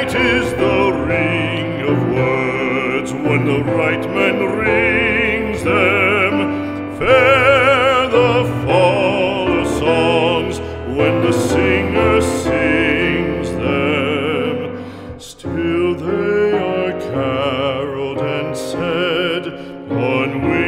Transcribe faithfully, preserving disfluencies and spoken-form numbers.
Sweet is the ring of words when the right man rings them. Fair the fall of songs when the singer sings them. Still they are caroled and said on